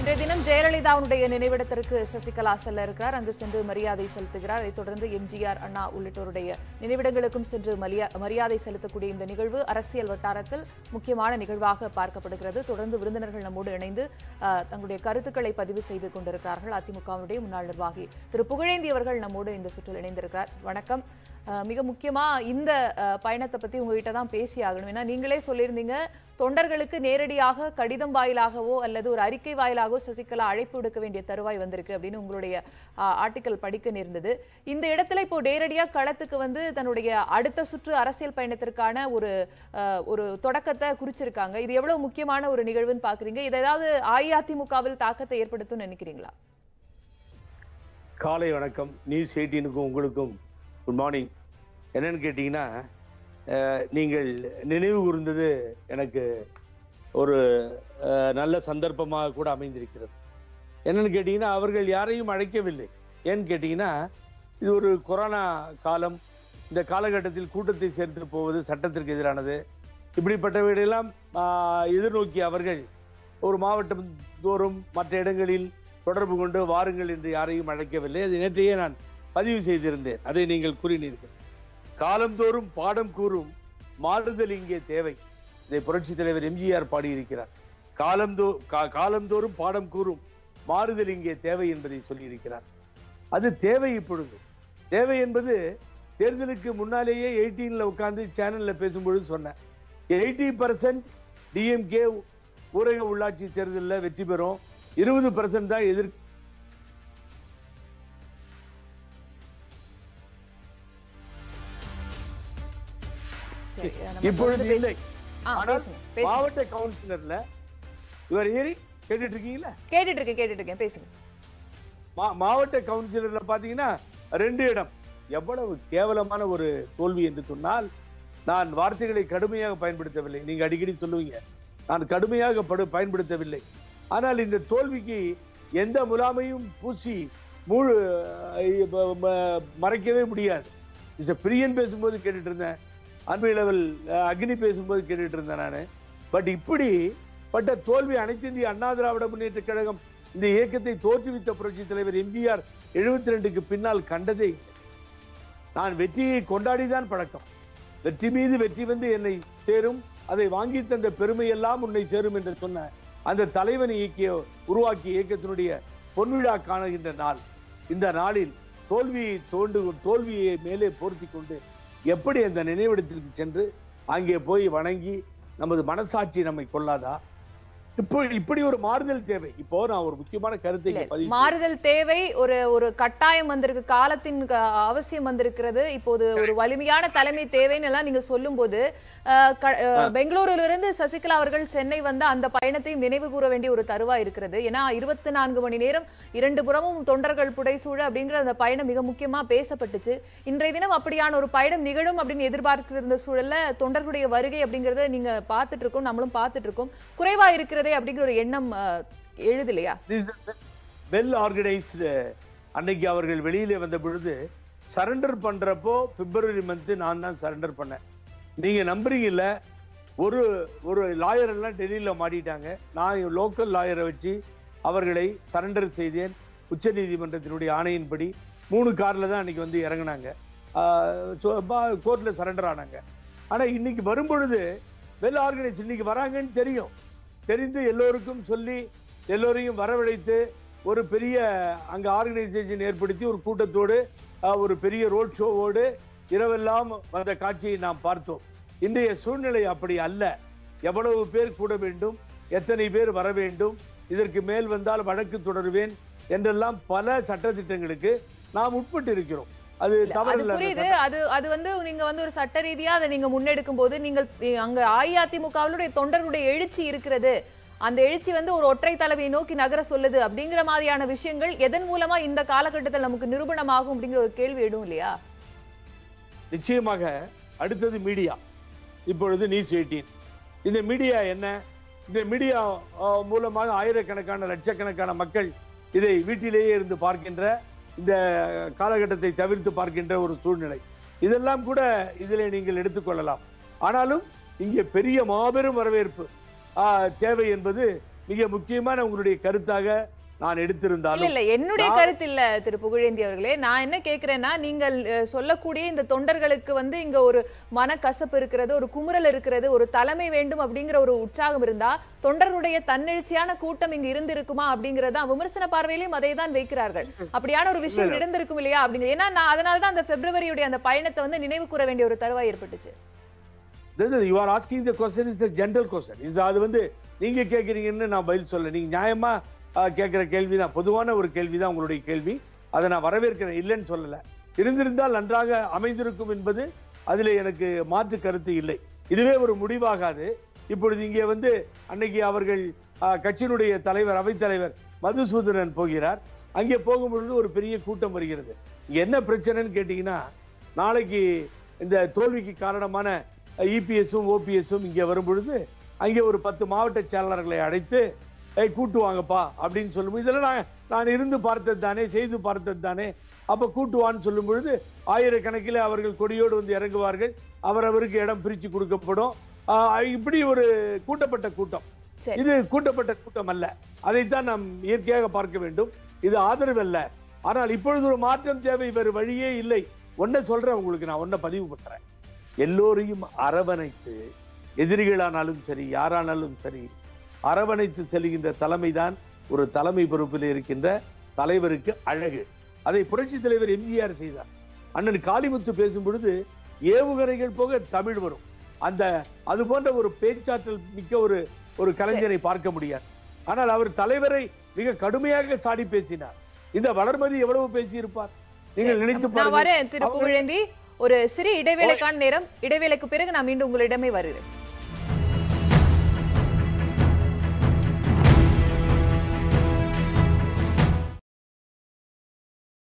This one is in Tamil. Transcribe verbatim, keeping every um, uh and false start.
இன்றைய தினம் ஜெயலலிதாவுடைய நினைவிடத்திற்கு சசிகலா செல்ல இருக்கிறார். அங்கு சென்று மரியாதை செலுத்துகிறார். அதைத் தொடர்ந்து எம்ஜிஆர், அண்ணா உள்ளிட்டோருடைய நினைவிடங்களுக்கும் சென்று மரியாதை செலுத்தக்கூடிய இந்த நிகழ்வு அரசியல் வட்டாரத்தில் முக்கியமான நிகழ்வாக பார்க்கப்படுகிறது. தொடர்ந்து விருந்தினர்கள் நம்மோடு இணைந்து தங்களுடைய கருத்துக்களை பதிவு செய்து கொண்டிருக்கிறார்கள். அதிமுகவுடைய முன்னாள் நிர்வாகி திரு புகழேந்தி அவர்கள் நம்மோடு இந்த சுற்றில் இணைந்திருக்கிறார். வணக்கம். மிக முக்கியமா இந்த பயணத்தை பத்தி உங்ககிட்ட தான் பேசி ஆகணும். ஏன்னா நீங்களே சொல்லியிருந்தீங்க, தொண்டர்களுக்கு நேரடியாக கடிதம் வாயிலாகவோ அல்லது ஒரு அறிக்கை வாயிலாகவோ சசிகலா அழைப்பு விடுக்க வேண்டிய தருவாய் வந்திருக்கு அப்படின்னு உங்களுடைய ஆர்டிக்கல் படிக்க நேர்ந்தது. இந்த இடத்துல இப்போ நேரடியாக களத்துக்கு வந்து தன்னுடைய அடுத்த சுற்று அரசியல் பயணத்திற்கான ஒரு ஒரு தொடக்கத்தை குறிச்சிருக்காங்க. இது எவ்வளவு முக்கியமான ஒரு நிகழ்வுன்னு பாக்குறீங்க? இது ஏதாவது அஇஅதிமுகவில் தாக்கத்தை ஏற்படுத்தும் நினைக்கிறீங்களா? காலை வணக்கம். நியூஸ் எயிட்டீனுக்கும் உங்களுக்கும் குட் மார்னிங். என்னன்னு கேட்டீங்கன்னா, நீங்கள் நினைவு கூர்ந்தது எனக்கு ஒரு நல்ல சந்தர்ப்பமாக கூட அமைந்திருக்கிறது. என்னன்னு கேட்டீங்கன்னா, அவர்கள் யாரையும் அழைக்கவில்லை. ஏன்னு கேட்டீங்கன்னா, இது ஒரு கொரோனா காலம். இந்த காலகட்டத்தில் கூட்டத்தை சேர்த்து போவது சட்டத்திற்கு எதிரானது. இப்படிப்பட்டவைகளெல்லாம் எதிர்நோக்கி அவர்கள் ஒரு மாவட்டம் தோறும் மற்ற இடங்களில் தொடர்பு கொண்டு வாருங்கள் என்று யாரையும் அழைக்கவில்லை. அது நேற்றையே நான் பதிவு செய்திருந்தேன். அதை நீங்கள் கூறினீர்கள். காலந்தோறும் பாடம் கூறும் மாறுதல் இங்கே தேவை. இதை புரட்சி தலைவர் எம்ஜிஆர் பாடியிருக்கிறார். காலந்தோ காலந்தோறும் பாடம் கூறும் மாறுதல் இங்கே தேவை என்பதை சொல்லியிருக்கிறார். அது தேவை. இப்பொழுது தேவை என்பது தேர்தலுக்கு முன்னாலேயே எயிட்டீன்ல உட்கார்ந்து சேனல்ல பேசும்பொழுது சொன்னேன். எயிட்டி பர்சன்ட் டிஎம்கே ஊரக உள்ளாட்சி தேர்தலில் வெற்றி பெறும், இருபது பர்சன்ட் தான் எதிர் இப்பொழுது இல்லை. மாவட்ட கவுன்சிலர்ல இவர் ஏறி கேட்டுட்டு இருக்கீங்களா? கேட்டுட்டு இருக்கேன் கேட்டுட்டு இருக்கேன் பேசுங்க. மாவட்ட கவுன்சிலர்ல பாத்தீங்கன்னா ரெண்டு இடம். எவ்வளவு கேவலமான ஒரு தோல்வி என்று சொன்னால், நான் வார்த்தைகளை கடுமையாக பயன்படுத்தவில்லை. நீங்க அடிக்கடி சொல்லுவீங்க, நான் கடுமையாக படு பயன்படுத்தவில்லை. ஆனால் இந்த தோல்விக்கு எந்த முலாமையும் பூசி முழு மறைக்கவே முடியாது. பிரியன் பேசும்போது கேட்டுட்டு இருந்தேன், அன்பு லெவல் அக்னி பேசும்போது கேட்டுட்டு இருந்தேன் நான். பட் இப்படி பட்ட தோல்வி அனைத்து இந்திய அண்ணா திராவிட முன்னேற்ற கழகம் இந்த இயக்கத்தை தோற்றுவித்த புரட்சி தலைவர் எம்ஜிஆர் எழுபத்தி ரெண்டுக்கு பின்னால் கண்டதே. நான் வெற்றியை கொண்டாடிதான் பழக்கம். வெற்றி மீது வெற்றி வந்து என்னை சேரும், அதை வாங்கி தந்த பெருமை எல்லாம் உன்னை சேரும் என்று சொன்ன அந்த தலைவன் இயக்கிய உருவாக்கிய இயக்கத்தினுடைய பொன்விழா காணுகின்ற நாள். இந்த நாளில் தோல்வியை தோண்டு தோல்வியை மேலே போர்த்தி கொண்டு எப்படி அந்த நினைவிடத்திற்கு சென்று அங்கே போய் வணங்கி நமது மனசாட்சி நம்மை கொள்ளாதா? இப்போ இப்படி ஒரு மாறுதல் தேவை. இப்போ நான் ஒரு முக்கியமான கருத்தை மாறுதல் தேவை, ஒரு ஒரு கட்டாயம் வந்திருக்கு, காலத்தின் அவசியம் வந்திருக்கிறது. இப்போது ஒரு வலிமையான தலைமை தேவைன்னு எல்லாம் நீங்க சொல்லும் போது, பெங்களூரில் இருந்து சசிகலா அவர்கள் சென்னை வந்த அந்த பயணத்தையும் நினைவு கூற வேண்டிய ஒரு தருவாய் இருக்கிறது. ஏன்னா இருபத்தி நான்கு மணி நேரம் இரண்டு புறமும் தொண்டர்கள் புடைசூழ அப்படிங்கிற அந்த பயணம் மிக முக்கியமா பேசப்பட்டுச்சு. இன்றைய தினம் அப்படியான ஒரு பயணம் நிகழும் அப்படின்னு எதிர்பார்த்திருந்த சூழல்ல தொண்டர்களுடைய வருகை அப்படிங்கறத நீங்க பார்த்துட்டு இருக்கோம், நம்மளும் பார்த்துட்டு இருக்கோம். குறைவா இருக்கிறது அப்படிங்கிற ஒரு எண்ணம் எழுதலையா? Well organised. அன்னைக்கு அவர்கள் வெளியிலே வந்த பொழுது சரண்டர் பண்றப்போ பிப்ரவரி மந்த் நான் தான் சரண்டர் பண்ணேன். நீங்க நம்புறீங்கல்ல, ஒரு ஒரு லாயர் எல்லாம் டெல்லியில மாட்டிட்டாங்க. நான் லோக்கல் லாயரை வச்சு அவர்களை சரண்டர் செய்தேன். உச்ச நீதிமன்றத்தினுடைய ஆணையின்படி மூணு கார்ல தான் அன்னைக்கு வந்து இறங்கினாங்க, கோர்ட்ல சரண்டர் ஆனாங்க. ஆனா இன்னைக்கு வரும்பொழுது வெல் ஆர்கனைஸ், இன்னைக்கு வராங்கன்னு தெரியும், தெரிந்து எல்லோருக்கும் சொல்லி எல்லோரையும் வரவழைத்து ஒரு பெரிய அங்க ஆர்கனைசேஷன் ஏற்படுத்தி ஒரு கூட்டத்தோடு ஒரு பெரிய ரோட் ஷோவோடு இரவெல்லாம் வந்த காட்சியை நாம் பார்த்தோம். இன்றைய சூழ்நிலை அப்படி அல்ல. எவ்வளவு பேர் கூட வேண்டும், எத்தனை பேர் வர வேண்டும், இதற்கு மேல் வந்தால் வழக்கு தொடருவேன் என்றெல்லாம் பல சட்டத்திட்டங்களுக்கு நாம் உட்பட்டு இருக்கிறோம். அது புரியுது. அது அது வந்து நீங்க வந்து ஒரு சட்ட ரீதியா அதை நீங்க முன்னெடுக்கும் போது, நீங்கள் அங்க அஇஅதிமுகவுடைய தொண்டர்களுடைய எழுச்சி இருக்கிறது, அந்த எழுச்சி வந்து ஒரு ஒற்றை தலைமையை நோக்கி நகர சொல்லுது அப்படிங்கிற மாதிரியான விஷயங்கள் எதன் மூலமா இந்த காலகட்டத்தில் நமக்கு நிரூபணமாகும் அப்படிங்கிற ஒரு கேள்வி எதுவும் இல்லையா? நிச்சயமாக. அடுத்தது மீடியா. இப்பொழுது நியூஸ் எயிட்டீன். இந்த மீடியா என்ன? இந்த மீடியா மூலமாக ஆயிரக்கணக்கான லட்சக்கணக்கான மக்கள் இதை வீட்டிலேயே இருந்து பார்க்கின்ற, இந்த காலகட்டத்தை தவிர்த்து பார்க்கின்ற ஒரு சூழ்நிலை. இதெல்லாம் கூட இதிலே நீங்கள் எடுத்துக்கொள்ளலாம். ஆனாலும் இங்கே பெரிய மாபெரும் வரவேற்பு தேவை என்பது மிக முக்கியமான உங்களுடைய கருத்தாக நான் எடுத்திருந்தாலும் இல்ல என்னுடைய கருத்து இல்ல திரு புகழேந்தி அவர்களே. நான் என்ன கேக்குறேன்னா, நீங்கள் சொல்லக்கூடிய இந்த தொண்டர்களுக்கு வந்து இங்க ஒரு மனக்கசப்பு இருக்கிறது, ஒரு குமுறல் இருக்கிறது, ஒரு தலைமை வேண்டும் அப்படிங்கிற ஒரு உற்சாகம் இருந்தா தொண்டர்களுடைய தன்னெழுச்சியான கூட்டம் இங்க இருந்திருக்குமா அப்படிங்கறத விமர்சன பார்வையிலும் அதை தான் வைக்கிறார்கள். அப்படியான ஒரு விஷயம் நடந்திருக்கும் இல்லையா அப்படிங்கிற. ஏன்னா நான் அதனால தான் அந்த பிப்ரவரியுடைய அந்த பயணத்தை வந்து நினைவு கூற வேண்டிய ஒரு தருவாய் ஏற்பட்டுச்சு. You are asking the question is a general question. இது அது வந்து நீங்க கேக்குறீங்கன்னு நான் பதில் சொல்ல. நீங்க நியாயமா கேட்கிற கேள்விதான், பொதுவான ஒரு கேள்விதான் உங்களுடைய கேள்வி. அதை நான் வரவேற்கிறேன், இல்லைன்னு சொல்லல. இருந்திருந்தால் நன்றாக அமைந்திருக்கும் என்பது அதில் எனக்கு மாற்று கருத்து இல்லை. இதுவே ஒரு முடிவாகாது. இப்பொழுது இங்கே வந்து அன்னைக்கு அவர்கள் கட்சியினுடைய தலைவர் அவைத்தலைவர் மதுசூதனன் போகிறார். அங்கே போகும்பொழுது ஒரு பெரிய கூட்டம் வருகிறது. இங்க என்ன பிரச்சனைன்னு கேட்டீங்கன்னா, நாளைக்கு இந்த தோல்விக்கு காரணமான இபிஎஸும் ஓபிஎஸும் இங்கே வரும்பொழுது அங்கே ஒரு பத்து மாவட்ட செயலாளர்களை அழைத்து கூட்டுவாங்கப்பா அப்படின்னு சொல்லும்போது, இதெல்லாம் நான் நான் இருந்து பார்த்தது தானே, செய்து பார்த்தது தானே. அப்ப கூட்டுவான்னு சொல்லும் பொழுது ஆயிரக்கணக்கில் அவர்கள் கொடியோடு வந்து இறங்குவார்கள். அவரவருக்கு இடம் பிரிச்சு கொடுக்கப்படும். இப்படி ஒரு கூட்டப்பட்ட கூட்டம். இது கூட்டப்பட்ட கூட்டம் அல்ல. அதைத்தான் நாம் இயற்கையாக பார்க்க வேண்டும். இது ஆதரவு அல்ல. ஆனால் இப்பொழுது ஒரு மாற்றம் தேவை, வேறு வழியே இல்லை. ஒன்ன சொல்றேன் உங்களுக்கு, நான் ஒன்ன பதிவு பண்றேன். எல்லோரையும் அரவணைத்து, எதிரிகளானாலும் சரி யாரானாலும் சரி அரவணைத்து செல்கின்ற தலைமைதான் ஒரு தலைமை பொறுப்பில் இருக்கின்ற தலைவருக்கு அழகு. அதை புரட்சி தலைவர் எம்ஜிஆர் செய்தார். அண்ணன் காளிமுத்து பேசும் பொழுது ஏவுகணைகள் போக தமிழ் வரும். அந்த அது போன்ற ஒரு பேச்சாற்றல் மிக்க ஒரு ஒரு கலைஞரை பார்க்க முடியாது. ஆனால் அவர் தலைவரை மிக கடுமையாக சாடி பேசினார். இந்த வளர்மதி எவ்வளவு பேசியிருப்பார் நீங்கள் நினைத்து பாருங்கள். திரு புகழேந்தி, ஒரு சிறிய இடைவேளைக்கான நேரம். இடைவேளைக்கு பிறகு நான் மீண்டும் உங்களிடமே வருகிறேன்.